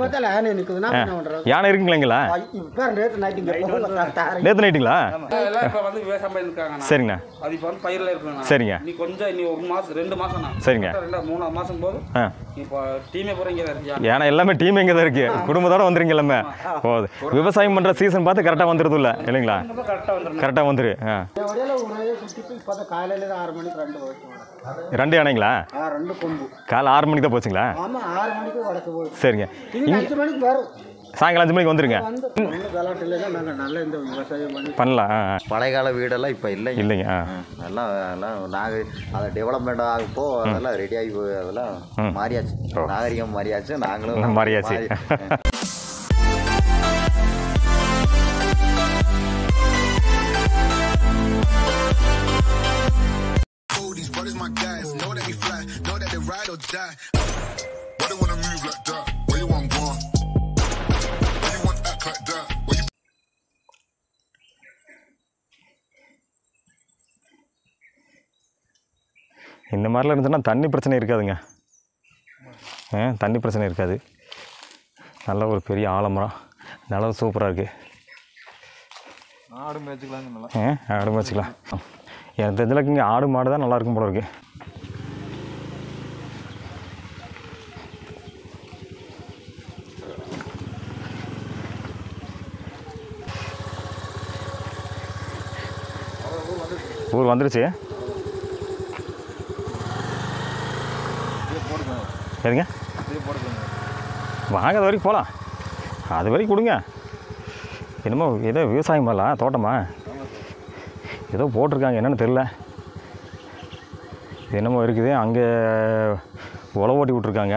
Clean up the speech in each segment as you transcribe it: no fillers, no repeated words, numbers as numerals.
யானை இருக்குங்களா? நேற்று நைட்டுங்களா? சரிங்கண்ணா. சரிங்க. சரிங்க. ஏன்னா எல்லாமே டீம் இங்கே தான் இருக்கு. குடும்பத்தோட வந்துருங்க எல்லாமே. போகுது விவசாயம் பண்ணுற சீசன் பார்த்து கரெக்டாக வந்துடுது இல்லை இல்லைங்களா? கரெக்டாக வந்துரு. ரெண்டு யானைங்களா? காலை 6 மணிக்கு தான் போச்சுங்களா? சரிங்க. சாயங்காலம் 5 மணிக்கு வந்துருங்க. பண்ணலாம். பழையகால வீடெல்லாம் இப்போ இல்லைங்க. எல்லாம் நாங்கள் அதை டெவலப்மெண்ட் ஆகப்போ அதெல்லாம் ரெடி ஆகி அதெல்லாம் மாறியாச்சு. நாகரிகம் மாறியாச்சு, நாங்களும் மாறியாச்சு. இந்த மாதிரிலாம் இருந்துச்சுன்னா தண்ணி பிரச்சனை இருக்காதுங்க. தண்ணி பிரச்சனை இருக்காது. நல்ல ஒரு பெரிய ஆலமரம், நிலம் சூப்பராக இருக்குது. ஆடு மேய்ச்சிக்கலாங்க. ஆடு மேய்ச்சிக்கலாம். எனக்கு தெரிஞ்சளவுக்கு இங்கே ஆடு மாடு தான் நல்லாயிருக்கும் போல இருக்குது. ஊர் வந்துடுச்சு. சரிங்க, வாங்க அது வரைக்கும் போகலாம். அது வரைக்கும் கொடுங்க. என்னமோ ஏதோ விவசாயம் பண்ணலாம், தோட்டமா ஏதோ போட்டிருக்காங்க, என்னென்னு தெரில. இது என்னமோ இருக்குது. அங்கே உழவு ஓட்டி விட்ருக்காங்க.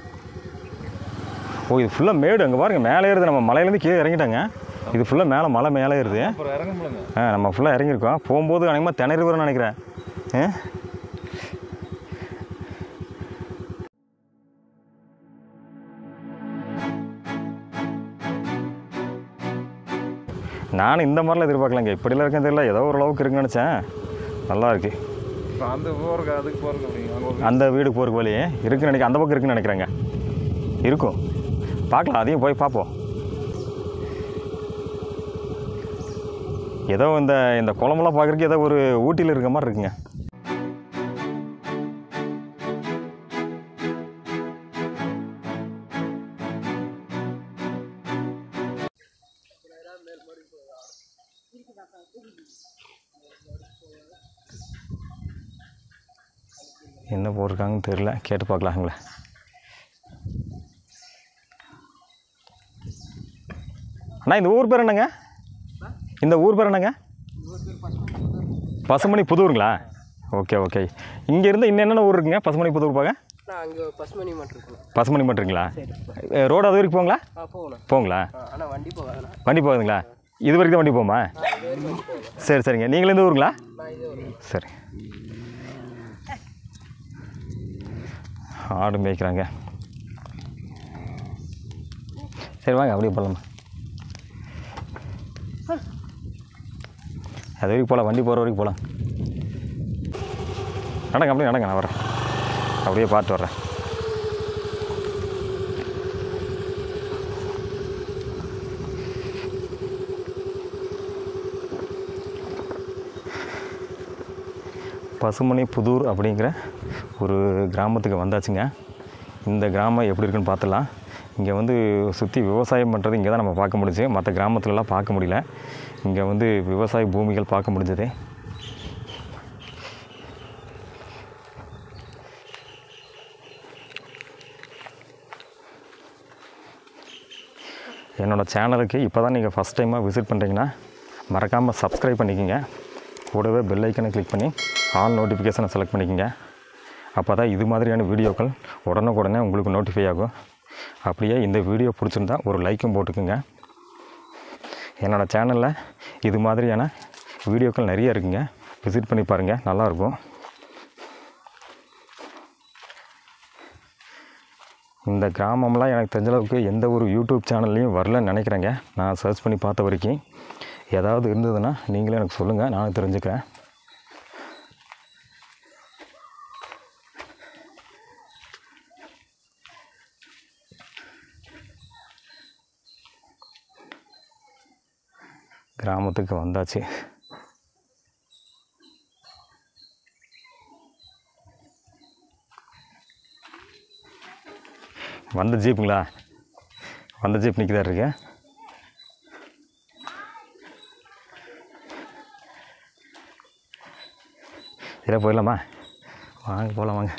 ஓ, இது ஃபுல்லாக மேடு. அங்கே பாருங்கள், மேலே ஏறுது. நம்ம மலையிலேருந்து கீழே இறங்கிட்டாங்க. இது ஃபுல்லாக மேலே மலை மேலே ஏறுது. நம்ம ஃபுல்லாக இறங்கியிருக்கோம். போகும்போது அநேகமாக திணறி வரும்னு நினைக்கிறேன். நானும் இந்த மாதிரிலாம் எதிர்பார்க்கலங்க. இப்படிலாம் இருக்கேன்னு தெரியல. ஏதோ ஓரளவுக்கு இருக்குன்னு நினச்சேன். நல்லா இருக்குது. அந்த போகிறக்கு அதுக்கு போகிறக்கு அந்த வீடுக்கு போகிறக்கு வழி இருக்குன்னு நினைக்கிறேன். அந்த பக்கம் இருக்குன்னு நினைக்கிறேங்க. இருக்கும், பார்க்கலாம். அதையும் போய் பார்ப்போம். ஏதோ இந்த குளமெல்லாம் பார்க்குறதுக்கு ஏதோ ஒரு ஊட்டியில் இருக்க மாதிரி இருக்குங்க. என்ன போட்டிருக்காங்கன்னு தெரியல, கேட்டு பார்க்கலாங்களே. அண்ணா, இந்த ஊர் பேர் என்னங்க? இந்த ஊர் பேர் என்னங்க? பசுமணி புதூருங்களா? Okay okay. இங்கேருந்து இன்னும் என்னென்ன ஊர் இருக்குங்க பசுமணி புதூர் பார்க்க? பசுமணி மட்டுங்களா? ரோடு அது வரைக்கும் போங்களா? போங்களா? வண்டி போகுதுங்களா? இது வரைக்கும் தான் வண்டி போகுமா? சரி சரிங்க. நீங்களும் இந்த ஊருங்களா? சரி. ஆடு மேய்க்கிறாங்க. சரி வாங்க, அப்படியே போகலாமா? அது வரைக்கும் போகலாம். வண்டி போகிற வரைக்கும் போகலாம். நடங்க, அப்படியே நடங்க. நான் வரேன், அப்படியே பார்த்து வர்றேன். பசுமணி புதூர் அப்படிங்கிற ஒரு கிராமத்துக்கு வந்தாச்சுங்க. இந்த கிராமம் எப்படி இருக்குன்னு பார்த்துலாம். இங்கே சுற்றி விவசாயம் பண்ணுறது இங்கே தான் நம்ம பார்க்க முடிஞ்சு. மற்ற கிராமத்துலலாம் பார்க்க முடியல. இங்கே விவசாய பூமிகள் பார்க்க முடிஞ்சது. என்னோடய சேனலுக்கு இப்போ தான் நீங்கள் ஃபஸ்ட் டைமாக விசிட் பண்ணுறீங்கன்னா மறக்காமல் சப்ஸ்கிரைப் பண்ணிக்கோங்க. கூடவே பெல் ஐக்கனை கிளிக் பண்ணி ஆல் நோட்டிஃபிகேஷனை செலக்ட் பண்ணிக்கோங்க. அப்போ தான் இது மாதிரியான வீடியோக்கள் உடனுக்குடனே உங்களுக்கு நோட்டிஃபை ஆகும். அப்படியே இந்த வீடியோ பிடிச்சிருந்தா ஒரு லைக்கும் போட்டுக்குங்க. என்னோடய சேனலில் இது மாதிரியான வீடியோக்கள் நிறைய இருக்குங்க. விசிட் பண்ணி பாருங்கள், நல்லாயிருக்கும். இந்த கிராமம்லாம் எனக்கு தெரிஞ்சளவுக்கு எந்த ஒரு யூடியூப் சேனல்லையும் வரலன்னு நினைக்கிறேங்க. நான் சர்ச் பண்ணி பார்த்த வரைக்கும் ஏதாவது இருந்ததுன்னா நீங்களே எனக்கு சொல்லுங்கள், நானும் தெரிஞ்சுக்கிறேன். கிராமத்துக்கு வந்தாச்சு. வந்த ஜீப்புங்களா? வந்த ஜீப் நிற்கிதா இருக்கு. இதில் போயிடலாமா? வாங்க போகலாம் வாங்க.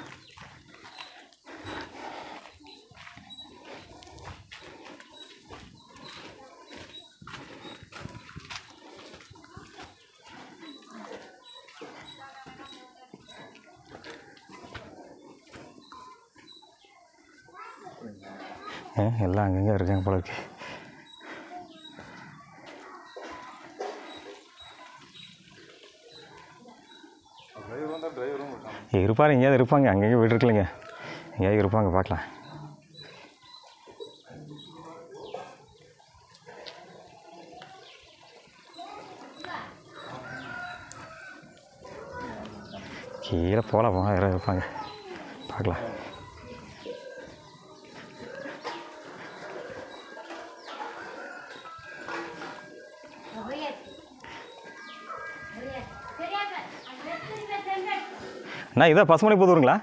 எல்லாம் அங்கங்கே இருக்காங்க போல இருக்கு. இருப்பார், எங்கேயாவது இருப்பாங்க. அங்கங்கே வீடு இருக்குல்லைங்க, எங்கேயாவது இருப்பாங்க, பார்க்கலாம். கீழே போகலாம், யாராவது இருப்பாங்க, பார்க்கலாம். அண்ணா இதான் பசுமணி புதூருங்களா?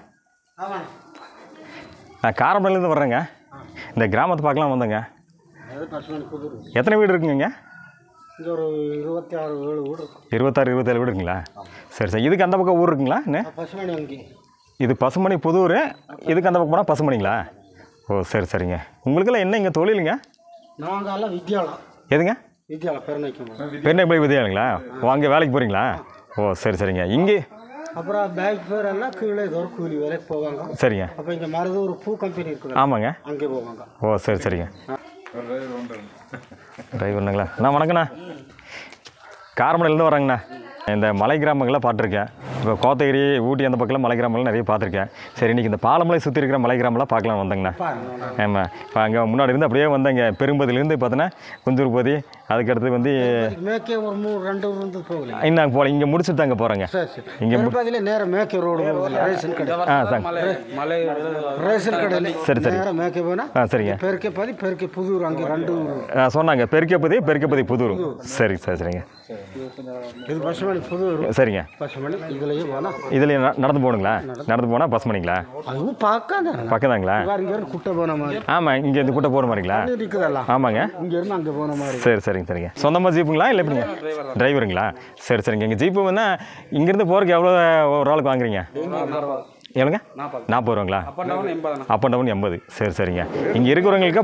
நான் காரமடையிலேருந்து வர்றேங்க. இந்த கிராமத்தை பார்க்கலாம் வந்தேங்க. எத்தனை வீடு இருக்குங்க? இங்கே ஒரு 26 வீடு. 27 வீடு இருக்குங்களா? சரி சரி. இதுக்கு அந்த பக்கம் ஊர் இருக்குங்களா? பசுமணி வங்கி. இது பசுமணி புதூர். இதுக்கு அந்த பக்கம் போனால் பசுமணிங்களா? ஓ சரி சரிங்க. உங்களுக்கெல்லாம் என்ன இங்கே தொழிலுங்க? நாங்கள் எல்லாம் வித்யாலயம். எதுங்க? வித்யாலயம் பெருநைக்கு. பெருநைக்கு வித்யாலயங்களா? ஓ அங்கே வேலைக்கு போகிறீங்களா? ஓ சரி சரிங்க. இங்கே அப்புறம் பேக் பேர் எல்லாம் கீழே ஏதோ ஒரு கூலி வேலைக்கு போவாங்க. சரிங்க. அப்போ இங்கே மருது ஒரு பூ கம்பெனி இருக்குது. ஆமாங்க. அங்கே போவாங்க. ஓ சரி சரிங்க. டிரைவருங்களா? அண்ணா வணக்கண்ணா. காரமடையிலேருந்து வரேங்கண்ணா. இந்த மலை கிராமங்கள்லாம் பார்த்துருக்கேன். இப்போ கோத்தகிரி, ஊட்டி அந்த பக்கம்லாம் மலை கிராமங்கள்லாம் நிறைய பார்த்துருக்கேன். சரி, இன்றைக்கி இந்த பாலமலை சுற்றி இருக்கிற மலை கிராமம்லாம் பார்க்கலாம் வந்தேங்கண்ணா. ஆமாம். இப்போ அங்கே முன்னாடி இருந்து அப்படியே வந்தேங்க. பெரும்பதிலேருந்து பார்த்தோன்னா குஞ்சூர்பதி, அதுக்கடுத்து வந்து மேக்கே ஒரு 2 ஊர் போகல. இன்னும் போகல, இங்கே முடிச்சுட்டு தாங்க போகிறேங்க. இங்கே நேரம் மேக்கே ரோடு ரேஷன் கடை. ரேஷன் கடை. சரி சரி. நேரம் மேக்கே போனால் சரிங்க. பெருக்கே புதூர், அங்கே 2 ஊர் சொன்னாங்க. பெருக்கே புதூர். சரி சரி சரிங்க. இது பசுமணி புதூர். சரிங்க. பசுமணி இதுலேயே போனால் இதில் நடந்து போகணுங்களா? நடந்து போனால் பசுமணிங்களா? அதுவும் பக்கதாங்களா? இங்கேருந்து குட்டை போன மாதிரி. ஆமாம், இங்கேருந்து கூட்ட போகிற மாதிரிங்களா? இருக்குதெல்லாம். ஆமாங்க. இங்கேருந்து அங்கே போன மாதிரி. சரி சரிங்க சரிங்க. சொந்தமாக ஜீப்புங்களா இல்லை எப்படிங்க? டிரைவருங்களா? சரி சரிங்க. எங்கள் ஜீப்பு வந்து இங்கேருந்து போகிறதுக்கு எவ்வளோ ஒரு ஆளுக்கு வாங்குறீங்க? எவ்வளோங்க? 40 ரூபாங்களா? Up and down 80. சரி சரிங்க. இங்கே இருக்கிறவங்களுக்கு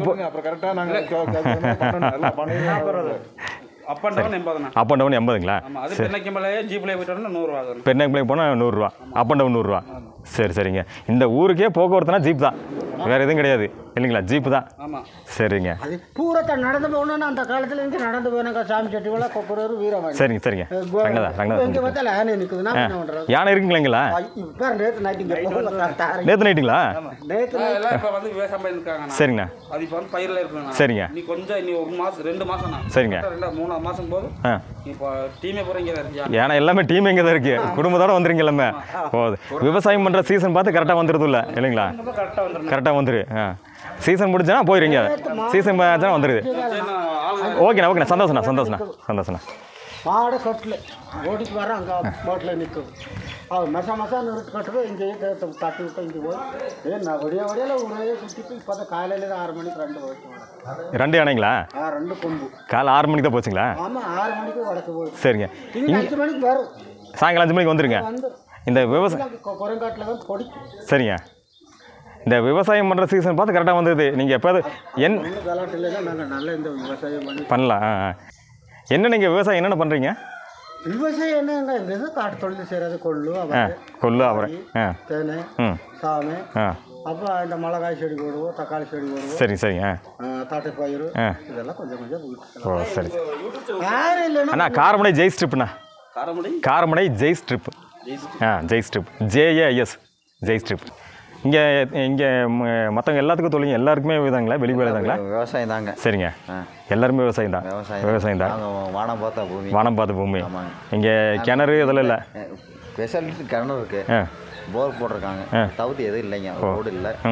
அப் அண்ட் டவுன் 80ங்களா? பெருநைக்கு போனால் 100 ரூபா. அப் அண்ட் டவுன் 100 ரூபா. சரி சரிங்க. இந்த ஊருக்கே போக்குவரத்துனா ஜீப் தான், வேறு எதுவும் கிடையாது இல்லைங்களா? ஜீப்பு தான். சரிங்க. அது பூரத்தை நடந்து போகணும்னா அந்த காலத்தில் இருந்து நடந்து போனாங்க. சாமி சட்டிவெல்லாம் கொக்குறவர் வீரவாணி. சரிங்க சரிங்க. இங்கே பார்த்தால யானை நிற்குதுன்னா என்ன பண்ணுறது? யானை இருக்குங்களா? இப்போ நேற்று நைட்டுங்க. நேற்று நைட்டுங்களா? நேற்று இப்போ வந்து விவசாயம் பண்ணியிருக்காங்க. சரிங்கண்ணா. அது இப்போ வந்து பயிரில் இருக்குங்க. சரிங்க. நீ கொஞ்சம் இனி 1 மாதம் 2 மாதம். சரிங்க. 3 மாதம் போது இப்போ டீமே பூரா இங்கே தான் இருக்கு. ஏன்னா எல்லாமே டீம் இங்கே தான் இருக்குது. குடும்பத்தோட வந்துருங்க எல்லாமே. போகுது. விவசாயம் பண்ணுற சீசன் பார்த்து கரெக்டாக வந்துடுது இல்லை இல்லைங்களா? கரெக்டாக வந்துரு. சீசன் முடிஞ்சா போயிருங்க. சீசன் பார்த்தா வந்துடுது. ஓகேண்ணா ஓகேண்ணா. சந்தோஷண்ணா. மாடை கட்டில் ஓடிக்கு வர அங்கே போட்டில் நிற்கும். மசா நிறுத்தி கட்டுறது இங்கேயே தட்டி விட்டு இங்கே போய் நான் வடியால ஒரே சுற்றிட்டு இப்போ தான் காலையில் 6 மணிக்கு 2 போயிட்டு 2 யானைங்களா? 2 கொம்பு. காலை 6 மணிக்கு தான் போச்சுங்களா? ஆமாம், 6 மணிக்கு வடக்கு போய். சரிங்க. இங்கே 5 மணிக்கு வரும். சாயங்காலம் 5 மணிக்கு வந்துருங்க. இந்த விவசாயம் குரங்காட்டில் தான் பொடி. சரிங்க. இந்த விவசாயம் பண்ணுற சீசன் பார்த்து கரெக்டாக வந்துடுது. நீங்கள் எப்போது விளாட்டில் தான் நாங்கள் நல்லா இந்த விவசாயம் பண்ணலாம். என்ன நீங்கள் விவசாயம் என்னென்ன பண்ணுறீங்க? விவசாயம் என்னங்க எது காட்டு தொழில் செய்கிறது. கொள்ளு அவரை தேனை சாமை, அப்புறம் இந்த மிளகாய் செடி போடுவோம், தக்காளி செடி போடுவோம். சரிங்க. தட்டைப்பயிறு இதெல்லாம் கொஞ்சம் ஓ சரி. யாரும் இல்லைன்னா அண்ணா காரமடை ஜெய் ஸ்ட்ரிப்ண்ணா. Karamadai Jay strip. Jay strip. JAS Jay strip. இங்கே மற்றவங்க எல்லாத்துக்கும் தொழில் எல்லாருக்குமே விதாங்களா? வெளி வேலைதாங்களா? விவசாயம் தாங்க. சரிங்க. எல்லாருமே விவசாயம் தான். வானம் பார்த்த பூமி. இங்கே கிணறு இதெல்லாம் இல்லை. ஸ்பெஷாலிட்டி கிணறு இருக்குது, போர் போட்டிருக்காங்க. தவிர்த்து எதுவும் இல்லைங்க. ரோடு இல்லை.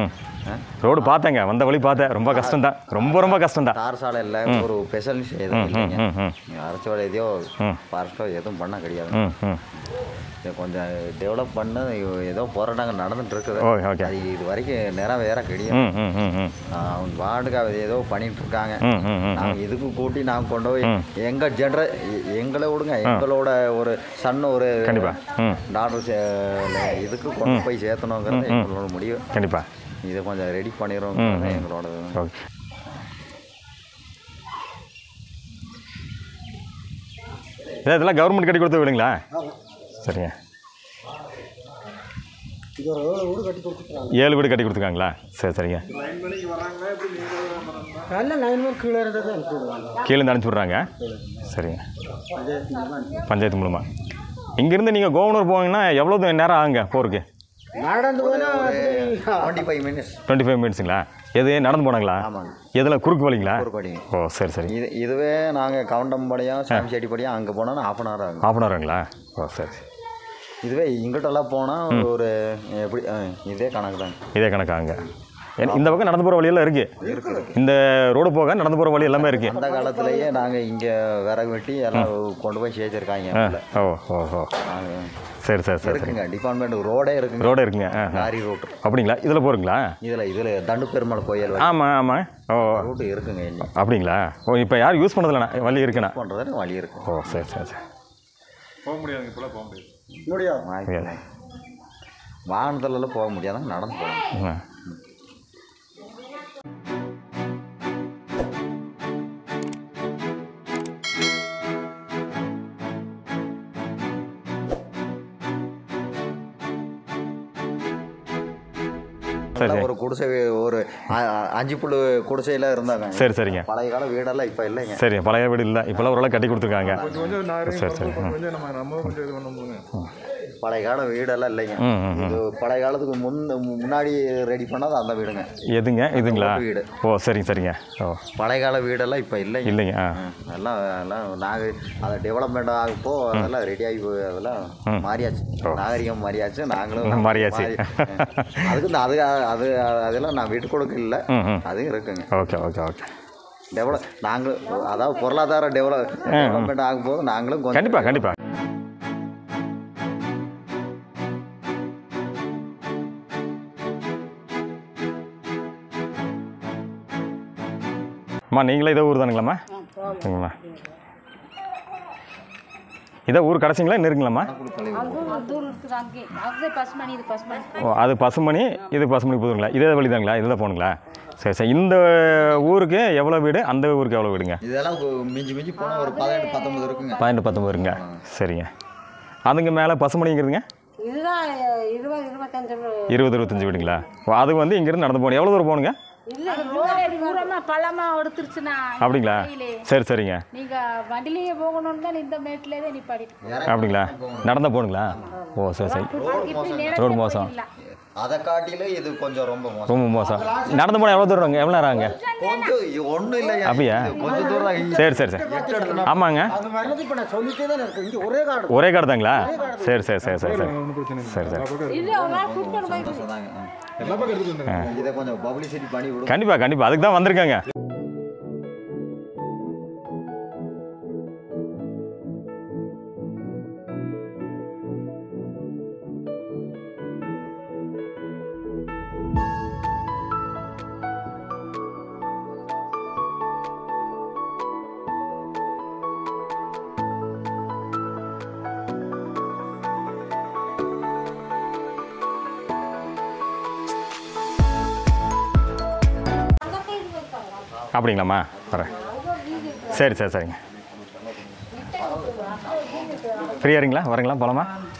ரோடு பார்த்தேங்க, வந்த வழி பார்த்தேன். ரொம்ப கஷ்டம்தான், ரொம்ப கஷ்டம்தான். தார் சாலை இல்லை, ஒரு ஸ்பெஷலிஸ்ட் எதுவும் இல்லைங்க. அரசோட எதையோ ஃபாரஸ்ட்டோ எதுவும் பண்ண கிடையாது. கொஞ்சம் டெவலப் பண்ண ஏதோ போராட்டங்கள் நடந்துட்டு இருக்குது. அது இது வரைக்கும் நிறைவேற கிடையாது. அவங்க வார்டுக்கு ஏதோ பண்ணிட்டு இருக்காங்க. நாங்கள் இதுக்கு கூட்டி நாங்கள் கொண்டு போய் எங்களை விடுங்க, எங்களோட ஒரு சன் ஒரு டாக்டர் இதுக்கு கொண்டு போய் சேர்த்தணுங்கிறது எங்களோட முடிவு. கண்டிப்பாக இதை கொஞ்சம் ரெடி பண்ணிடுறோம் எங்களோட. இதெல்லாம் கவர்மெண்ட் கட்டி கொடுத்து விடுங்களா? சரிங்க. 7 வீடு கட்டி கொடுத்துருக்காங்களா? சரிங்க. கீழேருந்து அனுப்பிச்சி விட்றாங்க. சரிங்க. பஞ்சாயத்து மூலமாக. இங்கேருந்து நீங்கள் கோவனூர் போவீங்கன்னா எவ்வளோ நேரம் ஆகுங்க போகிறதுக்கு? 25 மினிட்ஸுங்களா? எது நடந்து போனாங்களா? ஆமாங்க. எதில் குறுக்கு வழிங்களா? ஓ சரி. இதுவே நாங்கள் கவுண்டம்பாளையம் சாமிச்செட்டிப்பாளையம் அங்கே போனால் ½ hour ஆகும். ½ hour ஆகுங்களா? ஓ சரி. இதுவே இங்கிட்டெல்லாம் போனால் ஒரு எப்படி இதே கணக்கு தாங்க. இதே கணக்காங்க. இந்த பக்கம் நடந்து போகிற வழியெல்லாம் இருக்குது. இந்த ரோடு போக நடந்து போகிற வழி எல்லாமே இருக்குது. அந்த காலத்திலேயே நாங்கள் இங்கே விறகு வெட்டி எல்லாம் கொண்டு போய் சேர்த்துருக்காங்க. சரி இருக்குங்க. டிபார்ட்மெண்ட் ரோடே இருக்குங்க. Lorry road. அப்படிங்களா? இதில் போகிறீங்களா? இதில் தண்டு பெருமாள் கோயில். ஆமாம். ரூட்டு இருக்குங்க. அப்படிங்களா? இப்போ யாரும் யூஸ் பண்ணதில்லைண்ணா? வழி இருக்குண்ணா? பண்ணுறதுன்னு வழி இருக்கு. ஓ சரி. போக முடியாதுங்க, இப்போலாம் போக முடியாது. வாகனத்துலலாம் போக முடியாதுங்க, நடந்து போகலாம். ஒரு குடிசை ஒரு 5 புல் குடிசையில் இருந்தாங்க. சரிங்க. பழைய கால வீடெல்லாம் இப்போ இல்லைங்க. சரி, பழைய வீடு இல்லை, இப்போலாம் ஓரளவு கட்டி கொடுத்துருக்காங்க. பழைய கால வீடெல்லாம் இல்லைங்க. இது பழைய காலத்துக்கு முன்னாடி ரெடி பண்ணது அந்த வீடுங்க. இதுங்களா? வீடு. ஓ சரிங்க. பழைய கால வீடெல்லாம் இப்போ இல்லைங்க. எல்லாம் நாங்கள் அதை டெவலப்மெண்ட் ஆகப்போ அதெல்லாம் ரெடி ஆகி அதெல்லாம் மாறியாச்சு. நாகரிகம் மாறியாச்சு, நாங்களும் மாறியாச்சு. அதுக்கு அது அதெல்லாம் நான் வீட்டு கொடுக்க இல்லை, அதுவும் இருக்குங்க. ஓகே. நாங்களும் அதாவது பொருளாதார டெவலப்மெண்ட் ஆகும்போது நாங்களும் கண்டிப்பாக. அம்மா நீங்களே இதே ஊர் தானுங்களாம்மா? சரிங்கம்மா. இதே ஊர் கடைசிங்களா இன்னும் இருக்குங்களாம்மா? ஓ அது பசுமணி, இது பசுமணி புதுங்களா? இதே வழி தாங்களா? இதில் போகணுங்களா? சரி. இந்த ஊருக்கு எவ்வளோ வீடு, அந்த ஊருக்கு எவ்வளோ வீடுங்க? இதெல்லாம் மிஞ்சி போனால் ஒரு 18-19 இருக்குங்க. 18-19 இருக்குங்க. சரிங்க. அதுங்க மேலே பசுமணிங்கிறதுங்க? 20-25 வீடுங்களா? அது வந்து இங்கேருந்து நடந்து போகணும். எவ்வளோ தூரம் போகணுங்க? அப்படிங்களா? சரிங்க. அப்படிங்களா? நடந்து போகணுங்களா? ஓ சரி. ரோடு மோசம். அதை காட்டிலும் இது கொஞ்சம் ரொம்ப மோசம். நடந்து போனால் எவ்வளோ தூரம்? எவ்வளோ நேரம் ஆகுங்க? கொஞ்சம் ஒன்றும் இல்லை. அப்படியா? கொஞ்சம் தூரம். சரி. ஆமாங்க. ஒரே காடு தாங்களா? சரி. இதை கொஞ்சம் பப்ளிசிட்டி பண்ணி விடுங்க. கண்டிப்பாக அதுக்கு தான் வந்திருக்காங்க. அப்படிங்களாம்மா? வரேன். சரிங்க. ஃப்ரீயாக இருங்களா? வரீங்களா? போகலாமா?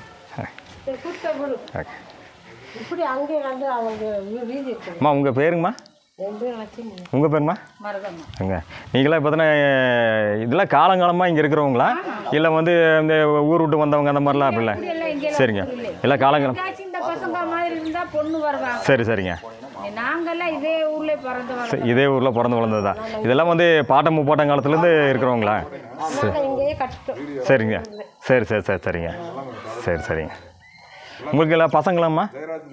அம்மா உங்கள் பேருங்கம்மா? உங்கள் பேருங்கம்மா? நீங்களாம் இப்போ தானே இதெல்லாம் காலங்காலமாக இங்கே இருக்கிறவங்களா இல்லை வந்து இந்த ஊர் விட்டு வந்தவங்க அந்த மாதிரிலாம் அப்படில்ல? சரிங்க. எல்லாம் காலங்காலம். சரிங்க. இதே ஊரில் பிறந்து வளர்ந்தது தான். இதெல்லாம் வந்து பாட்டம் முப்பாட்டம் காலத்துலேருந்து இருக்கிறவங்களா? சரிங்க. சரிங்க. உங்களுக்கு எல்லாம் பசங்களாம்மா?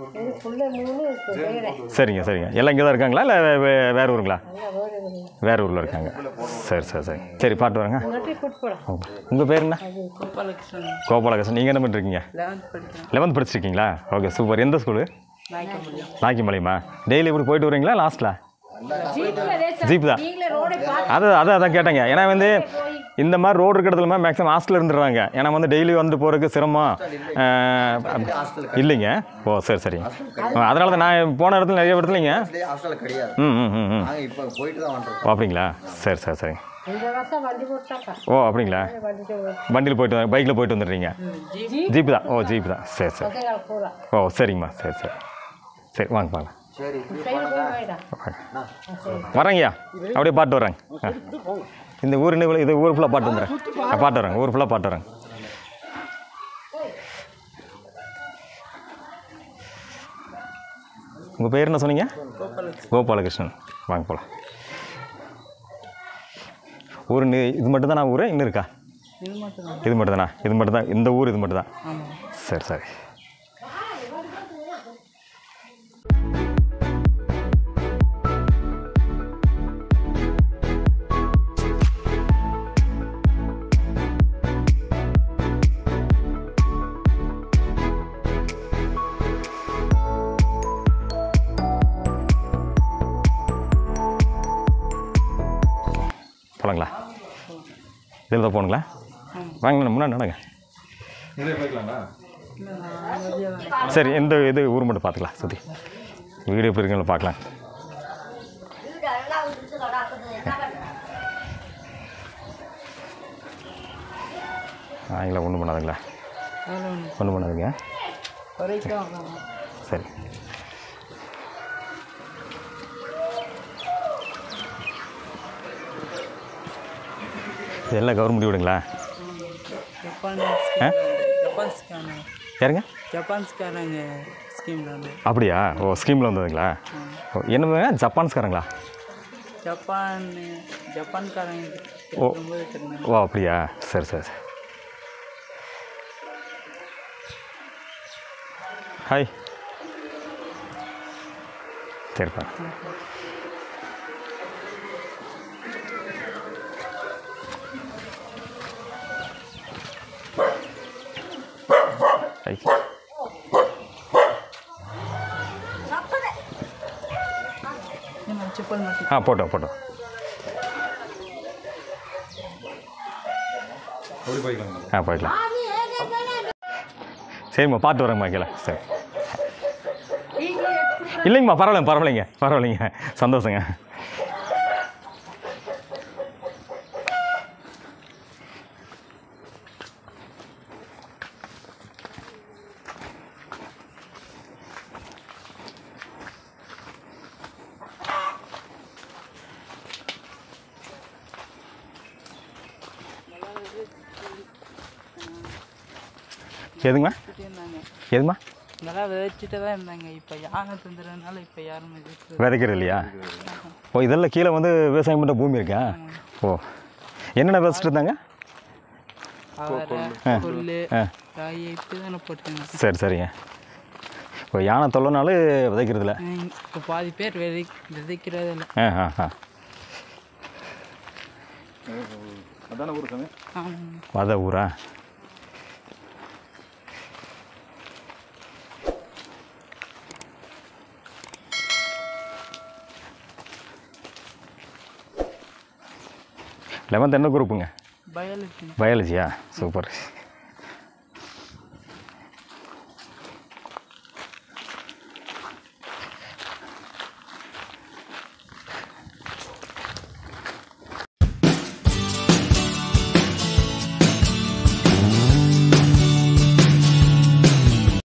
சரிங்க சரிங்க. எல்லாம் இங்கே தான் இருக்காங்களா இல்லை வேறு ஊருங்களா? வேறு ஊரில் இருக்காங்க. சரி சரி சரி. சரி பாட்டு வரேங்க. உங்கள் பேருங்கண்ணா? கோபாலகிருஷ்ணன். நீங்கள் என்ன பண்ணிருக்கீங்க? 11th படிச்சிருக்கீங்களா? Okay super. எந்த ஸ்கூலு? நாய்க்கும்பாளையமா? டெய்லி இப்படி போயிட்டு வரீங்களா? லாஸ்ட்டில் ஜீப் தான். அதான் கேட்டேங்க. ஏன்னா வந்து இந்த மாதிரி ரோடு இருக்கிறதுல மேக்ஸிமம் ஹாஸ்டலில் இருந்துடுறாங்க. ஏன்னா வந்து டெய்லி வந்து போகிறதுக்கு சிரமம் இல்லைங்க. ஓ சரி சரிங்க. அதனால தான் நான் போன இடத்துல நிறைய இடத்துலைங்க. அப்படிங்களா? சரி சரி சரிங்க. ஓ அப்படிங்களா? வண்டியில் போயிட்டு பைக்கில் போயிட்டு வந்துடுறீங்க? ஜீப்பு தான். ஓ ஜீப்பு தான். சரி சரி. ஓ சரிங்கம்மா. சரி சரி சரி. வாங்க வாங்க. வரேங்கய்யா. அப்படியே பாட்டு வர்றேங்க. இந்த ஊர் இது ஊர் ஃபுல்லாக பாட்டு வந்துடுறேன். பாட்டு வரேங்க. ஊர் ஃபுல்லாக பாட்டு வரேங்க. உங்கள் பேர் என்ன சொன்னீங்க? கோபாலகிருஷ்ணன். வாங்க போகலாம். ஊர் இது மட்டும் தானா? ஊர் இன்னும் இருக்கா? இது மட்டும் தானா? இது மட்டும் தான் இந்த ஊர்? இது மட்டும் தான். சரி சரி. போகலாங்களா? இதில் தான் போகணுங்களா? வாங்க முன்னாடி நடங்க. சரி. எந்த இது ஊர் மட்டும் பார்த்துக்கலாம். சுற்றி வீடு எப்படி இருக்குன்னு பார்க்கலாம். இல்லை ஒன்றும் பண்ணாதுங்களா? ஒன்றும் பண்ணாதுங்க. சரி. இதெல்லாம் கவர்மெண்ட் வீடுங்களா? யாருங்க? ஜப்பான்ஸ்காரங்க ஸ்கீமில். அப்படியா? ஓ ஸ்கீமில் வந்ததுங்களா? ஓ என்ன ஜப்பான்ஸ்காரங்களா? ஜப்பான்காரங்க. ஓ ஓ அப்படியா? சரி சரி சரி. ஹாய். சரிப்பா. போட்டோம் போட்டோம். போய்க்கலாம். சரிம்மா பார்த்து வரேங்கம்மா. கீழே சரி. இல்லைங்கம்மா பரவாயில்லைங்க. சந்தோஷங்க. எதுங்கம்மா? எதுமா? நல்லா விதைச்சிட்டு தான் இருந்தாங்க. இப்போ யானை தந்துடுறதுனால இப்போ யாரும் விதைக்கிறது இல்லையா? ஓ இதெல்லாம் கீழே வந்து விவசாயம் பண்ணுற பூமி இருக்கா? ஓ என்னென்ன விதைச்சிட்டு இருந்தாங்க? சரி சரிங்க. இப்போ யானை தொல்லைனால விதைக்கிறது இல்லை. இப்போ பாதி பேர் விதைக்கிறது இல்லை. அதான ஊர் சாமி? அதான் ஊரா? லெவன்த் என்ன குரூப்புங்க? பயாலஜி. பயாலஜியா? சூப்பர்.